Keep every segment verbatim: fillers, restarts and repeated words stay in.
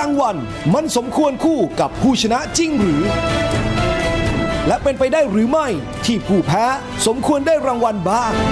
างวัลมันสมควรคู่กับผู้ชนะจริงหรือและเป็นไปได้หรือไม่ที่ผู้แพ้สมควรได้รางวัลบ้าง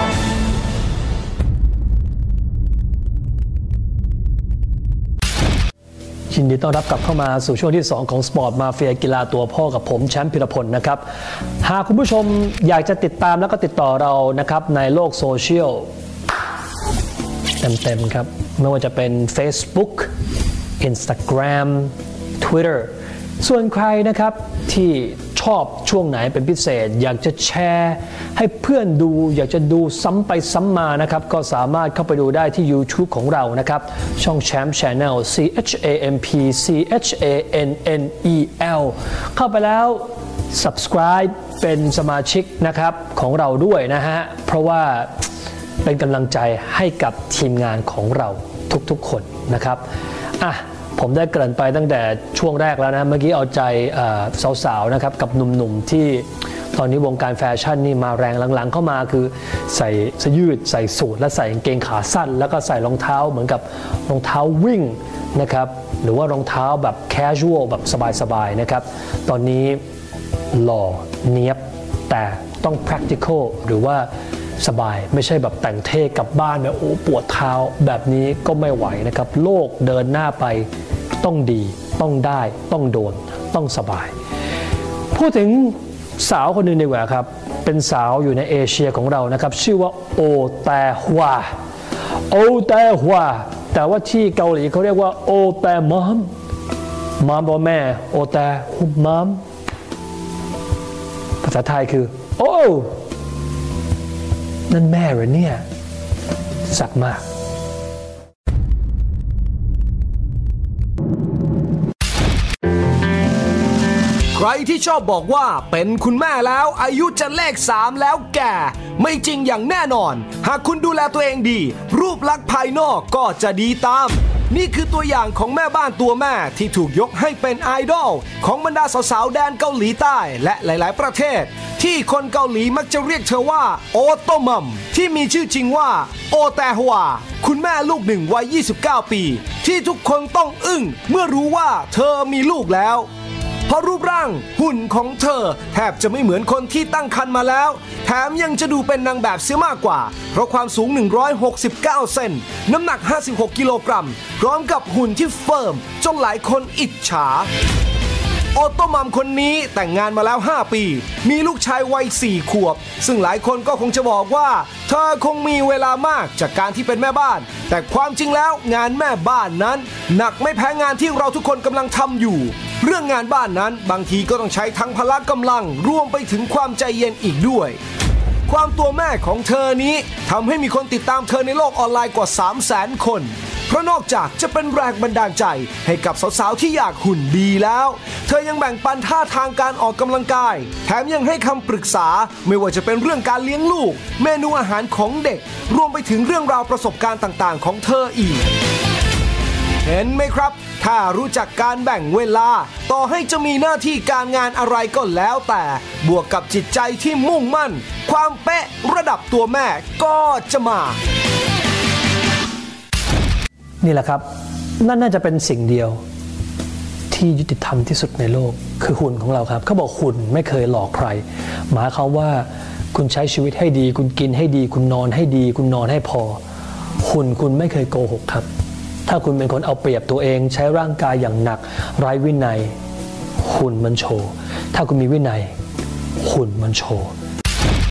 ยินดีต้อนรับกลับเข้ามาสู่ช่วงที่สองของสปอร์ตมาเฟียกีฬาตัวพ่อกับผมแชมป์พิรพลนะครับหากคุณผู้ชมอยากจะติดตามแล้วก็ติดต่อเรานะครับในโลกโซเชียลเต็มๆครับไม่ว่าจะเป็น Facebook Instagram Twitter ส่วนใครนะครับที่ชอบช่วงไหนเป็นพิเศษอยากจะแชร์ให้เพื่อนดูอยากจะดูซ้ำไปซ้ำมานะครับก็สามารถเข้าไปดูได้ที่ YouTube ของเรานะครับช่องแชมป์ Channel C H A M P C H A N N E L เข้าไปแล้ว subscribe เป็นสมาชิกนะครับของเราด้วยนะฮะเพราะว่าเป็นกำลังใจให้กับทีมงานของเราทุกๆคนนะครับอ่ะผมได้เกริ่นไปตั้งแต่ช่วงแรกแล้วนะเมื่อกี้เอาใจสาวๆนะครับกับหนุ่มๆที่ตอนนี้วงการแฟชั่นนี่มาแรงหลังๆเข้ามาคือใส่เสื้อยืดใส่สูทและใส่กางเกงขาสั้นแล้วก็ใส่รองเท้าเหมือนกับรองเท้าวิ่งนะครับหรือว่ารองเท้าแบบแคชชวลแบบสบายๆนะครับตอนนี้หล่อเนี๊ยบแต่ต้อง practical หรือว่าสบายไม่ใช่แบบแต่งเท่กลับบ้านแบบโอ้ปวดเท้าแบบนี้ก็ไม่ไหวนะครับโลกเดินหน้าไปต้องดีต้องได้ต้องโดนต้องสบายพูดถึงสาวคนหนึ่งดีกว่าครับเป็นสาวอยู่ในเอเชียของเรานะครับชื่อว่าโอแตฮวาโอแตฮวาแต่ว่าที่เกาหลีเขาเรียกว่าโอแตมอมมอมพ่อแม่โอแตฮุบมอมภาษาไทยคือโอ้นั่นแม่เหรอเนี่ยสักมากใครที่ชอบบอกว่าเป็นคุณแม่แล้วอายุจะเลขสามแล้วแก่ไม่จริงอย่างแน่นอนหากคุณดูแลตัวเองดีรูปลักษณ์ภายนอกก็จะดีตามนี่คือตัวอย่างของแม่บ้านตัวแม่ที่ถูกยกให้เป็นไอดอลของบรรดาสาวๆแดนเกาหลีใต้และหลายๆประเทศที่คนเกาหลีมักจะเรียกเธอว่าโอโตมัมที่มีชื่อจริงว่าโอแตฮวาคุณแม่ลูกหนึ่งวัยยี่สิบเก้าปีที่ทุกคนต้องอึ้งเมื่อรู้ว่าเธอมีลูกแล้วเพราะรูปร่างหุ่นของเธอแทบจะไม่เหมือนคนที่ตั้งครรภ์มาแล้วแถมยังจะดูเป็นนางแบบเสียมากกว่าเพราะความสูงหนึ่งร้อยหกสิบเก้าเซนน้ำหนักห้าสิบหกกิโลกรัมพร้อมกับหุ่นที่เฟิร์มจนหลายคนอิจฉาโอโตมัมคนนี้แต่งงานมาแล้วห้าปีมีลูกชายวัยสี่ขวบซึ่งหลายคนก็คงจะบอกว่าเธอคงมีเวลามากจากการที่เป็นแม่บ้านแต่ความจริงแล้วงานแม่บ้านนั้นหนักไม่แพ้งานที่เราทุกคนกำลังทำอยู่เรื่องงานบ้านนั้นบางทีก็ต้องใช้ทั้งพละกำลังรวมไปถึงความใจเย็นอีกด้วยความตัวแม่ของเธอนี้ทำให้มีคนติดตามเธอในโลกออนไลน์กว่า สามแสน คนเพราะนอกจากจะเป็นแรงบันดาลใจให้กับสาวๆที่อยากหุ่นดีแล้วเธอยังแบ่งปันท่าทางการออกกำลังกายแถมยังให้คำปรึกษาไม่ว่าจะเป็นเรื่องการเลี้ยงลูกเมนูอาหารของเด็กรวมไปถึงเรื่องราวประสบการณ์ต่างๆของเธออีกเห็นไหมครับถ้ารู้จักการแบ่งเวลาต่อให้จะมีหน้าที่การงานอะไรก็แล้วแต่บวกกับจิตใจที่มุ่งมั่นความเป๊ะระดับตัวแม่ก็จะมานี่แหละครับนั่นน่าจะเป็นสิ่งเดียวที่ยุติธรรมที่สุดในโลกคือหุ่นของเราครับเขาบอกหุ่นไม่เคยหลอกใครหมายความว่าคุณใช้ชีวิตให้ดีคุณกินให้ดีคุณนอนให้ดีคุณนอนให้พอหุ่นคุณไม่เคยโกหกครับถ้าคุณเป็นคนเอาเปรียบตัวเองใช้ร่างกายอย่างหนักไร้วินัยหุ่นมันโชว์ถ้าคุณมีวินัยหุ่นมันโชว์